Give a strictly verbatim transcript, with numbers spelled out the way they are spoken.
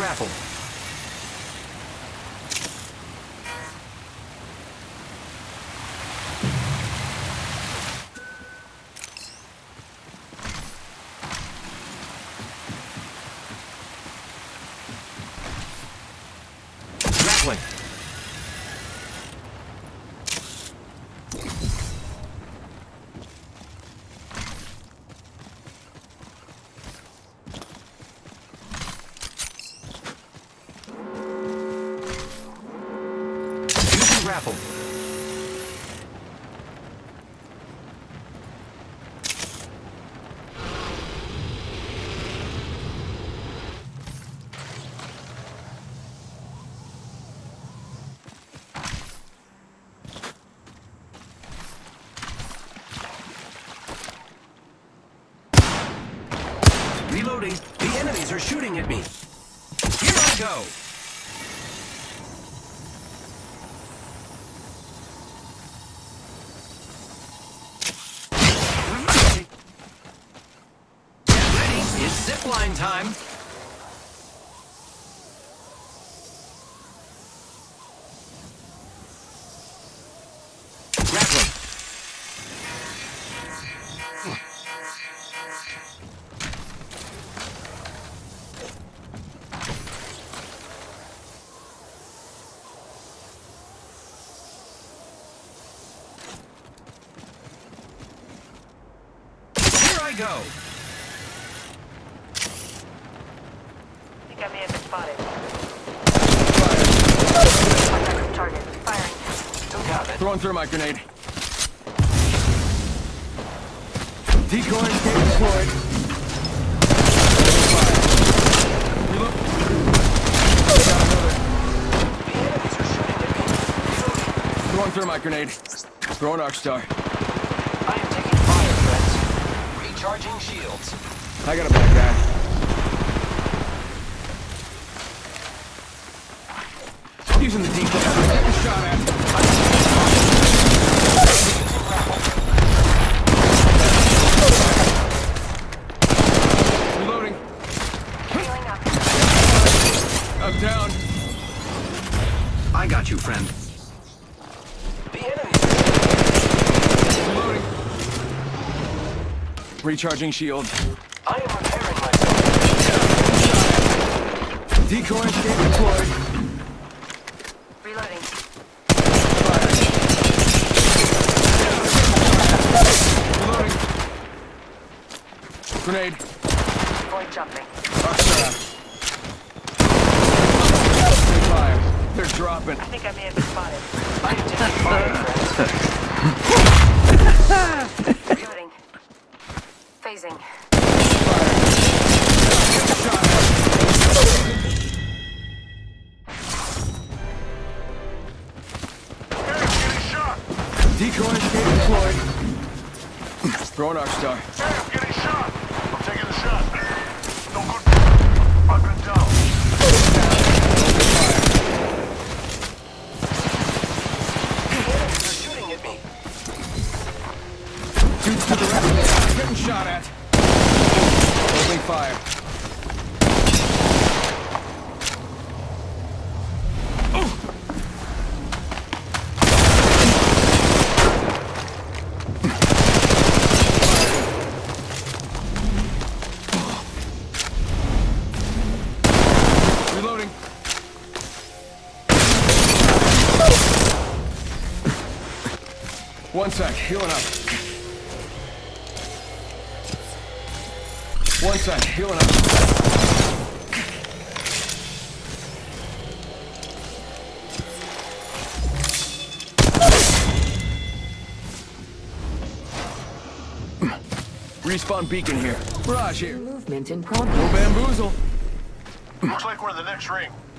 grapple. Grappling. Grapple. Reloading. The enemies are shooting at me. Here I go. Zipline time. Grappling. Here I go. Got me at the spotted. Fire. Target. Firing. Took out it. Throwing thermite grenade. Decoy escape deployed. Reload. Got another. The enemies are shooting at me. Throwing thermite grenade. Throwing arc star. I am taking fire, friends. Recharging shields. I got a bad guy. Using the decoy. Getting shot at. Reloading. Healing up. I'm down. I got you, friend. The enemies. Reloading. Recharging shield. I am repairing myself. Decoy escape deployed. Reloading. Reloading. Grenade. Void jumping. Arc star. Fire. They're dropping. I think I may have been spotted. I am taking fire, friends. Reloading. Phasing. Decoy escape deployed. Throwing arc star. Hey, I'm getting shot. I'm taking the shot. No good. I've been down. Enemies are shooting at me. Dudes to the left. Getting shot at. Opening fire. Reloading. One sec, healing up. One sec, healing up. Respawn beacon here. Barrage here. Movement in progress. No bamboozle. Looks like we're in the next ring.